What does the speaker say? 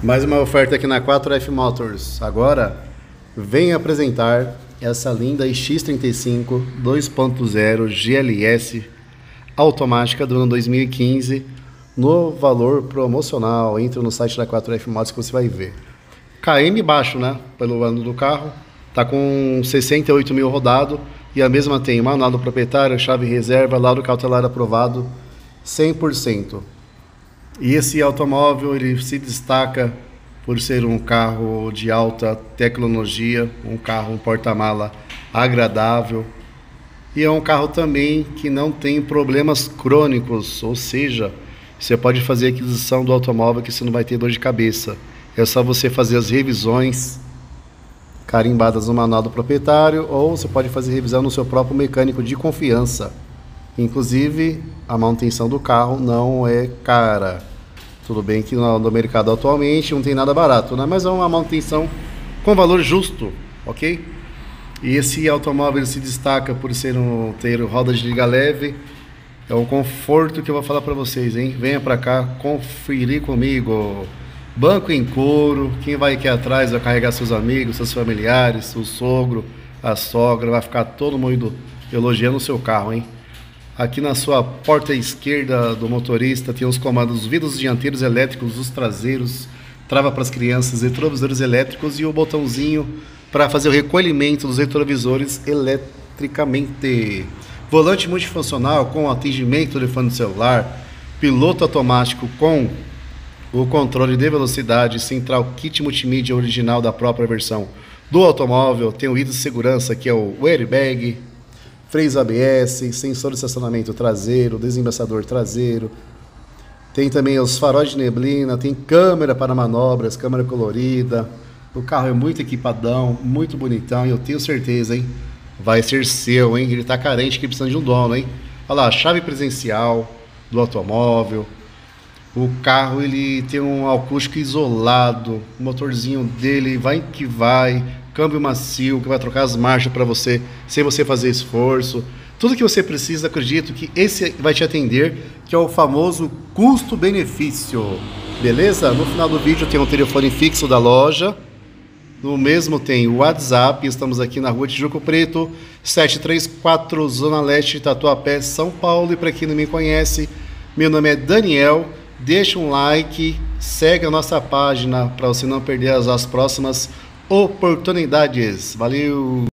Mais uma oferta aqui na 4F Motors. Agora, venho apresentar essa linda X35 2.0 GLS automática do ano 2015 no valor promocional. Entra no site da 4F Motors que você vai ver. KM baixo, né? Pelo ano do carro. Tá com 68 mil rodado e a mesma tem manual do proprietário, chave reserva, laudo cautelar aprovado 100%. E esse automóvel ele se destaca por ser um carro de alta tecnologia, um carro, um porta-mala agradável. E é um carro também que não tem problemas crônicos, ou seja, você pode fazer a aquisição do automóvel que você não vai ter dor de cabeça. É só você fazer as revisões carimbadas no manual do proprietário, ou você pode fazer revisão no seu próprio mecânico de confiança. Inclusive, a manutenção do carro não é cara. Tudo bem que no mercado atualmente não tem nada barato, né? Mas é uma manutenção com valor justo, ok? E esse automóvel ele se destaca por ter rodas de liga leve. É um conforto que eu vou falar para vocês, hein? Venha para cá conferir comigo. Banco em couro, quem vai aqui atrás vai carregar seus amigos, seus familiares, o sogro, a sogra, vai ficar todo mundo elogiando o seu carro, hein? Aqui na sua porta esquerda do motorista tem os comandos dos vidros dianteiros elétricos, os traseiros, trava para as crianças, retrovisores elétricos e o botãozinho para fazer o recolhimento dos retrovisores eletricamente. Volante multifuncional com atendimento do telefone celular, piloto automático com o controle de velocidade, central kit multimídia original da própria versão do automóvel, tem o item de segurança que é o airbag, freios ABS, sensor de estacionamento traseiro, desembaçador traseiro, tem também os faróis de neblina, tem câmera para manobras, câmera colorida. O carro é muito equipadão, muito bonitão e eu tenho certeza, hein, vai ser seu, hein, ele tá carente que precisa de um dono, hein. Olha lá, chave presencial do automóvel. O carro ele tem um acústico isolado, o motorzinho dele vai que vai, câmbio macio, que vai trocar as marchas para você, sem você fazer esforço. Tudo que você precisa, acredito que esse vai te atender, que é o famoso custo-benefício. Beleza? No final do vídeo tem um telefone fixo da loja. No mesmo tem o WhatsApp. Estamos aqui na rua Tijuco Preto, 734, Zona Leste, Tatuapé, São Paulo. E para quem não me conhece, meu nome é Daniel. Deixa um like, segue a nossa página para você não perder as próximas oportunidades. Valeu!